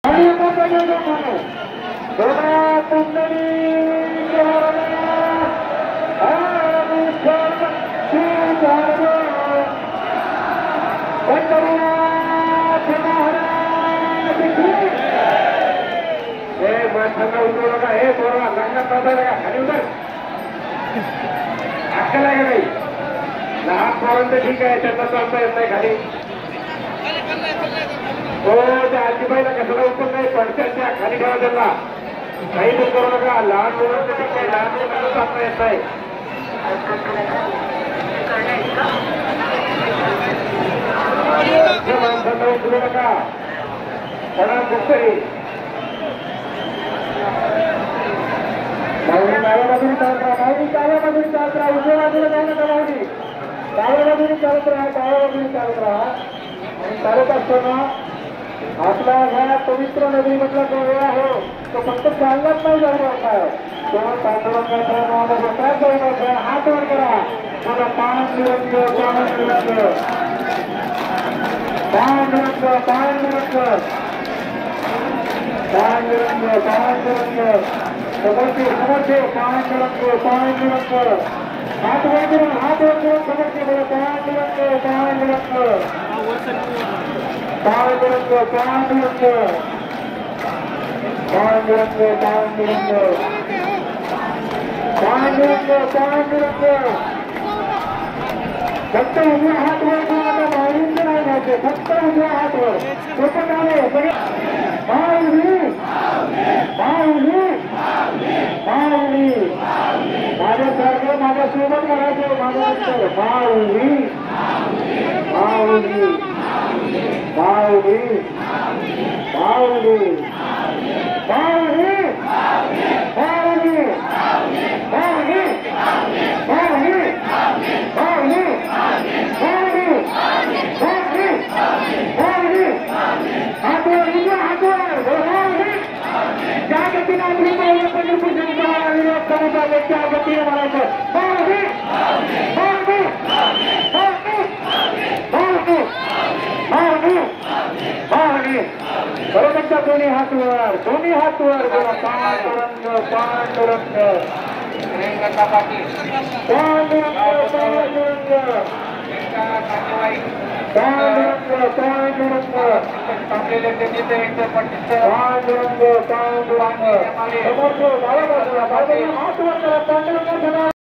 लहान पोरांचं ठीक आहे, त्यांना चालता येत नाही खाली. हो, त्या आजीबाईला कशाला उचल नाही, पडत्यांच्या खाली ठेवा त्यांना. काही दूर करू नका. लहान मुलांचं ठीक आहे, लहान मुलांना चालता येत नाही. माणसांना उचलू नका. पडा कुठतरी माऊली डाव्या बाजूने चालत राहा. माऊली डाव्या बाजूने चालत राहा. उजव्या बाजूला जाऊ नका. माऊली डाव्या बाजूने चालत राहा. डाव्या बाजूने चालत राहा. आणि चालत असताना आपला ह्या पवित्र नगरीमधला जो वेळ आहे तो फक्त चाललाच नाही जाऊ नका. तेव्हा पांडुरंगाचा नाव काय जाऊ नका. हात वर करा. मला पांडुरंग पांडुरंग पांडुरंग पांडुरंग पांडुरंग पांडुरंग समोरचे समोरचे पांडुरंग पांडुरंग हात वर करून समोरचे बोला पांडुरंग पांडुरंग पांडुरंग पांडुरंग पांडुरंग पांडुरंग पांडुरंग पांडुरंग फक्त उजव्या हात वर करून आता माऊलींचे नाही घ्यायचे. फक्त उजव्या हात वर सोपं नाव आहे. माऊली माऊली माऊली माझ्यासारखं माझ्यासोबत म्हणायचं. माझ्यानंतर माऊली माऊली माऊली माऊली माऊली माऊली माऊली माऊली माऊली हातवर ज्या गतीने आपली माऊली पंढरपूरच्या विरोध करत आले त्या गतीने म्हणायचं माऊली माऊली माऊली माऊली माऊली. बरोबरच्या दोन्ही हातवर बोला पांडुरंग पांडुरंग पांडुरंग पांडुरंग पांडुरंग पांडुरंग पांडुरंग पांडुरंग समोरचे डाव्या बाजूला हात वर करा. पांडुरंग